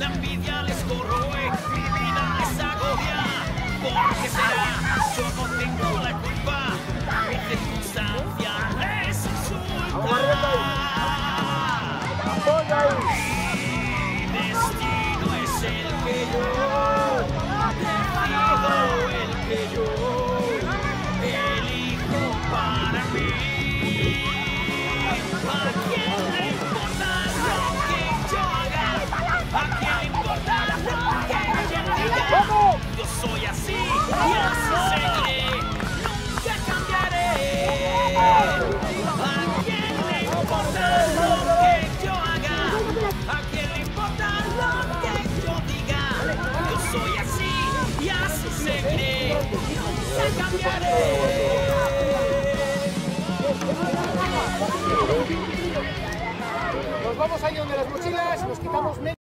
la envidia les corroe, mi vida les agobia. ¿Por qué será? Yo no tengo la culpa, mi circunstancia les insulta. Mi destino es el que yo decido, el que yo elijo para mí. ¿A quién le importa lo que yo haga? ¿A quién le importa lo que yo diga? Yo soy así y así seguiré, nunca cambiaré. ¿A quién le importa lo que yo haga? ¿A quién le importa lo que yo diga? Yo soy así y así seguiré, nunca cambiaré. Nos vamos ahí donde las mochilas, nos quitamos medio.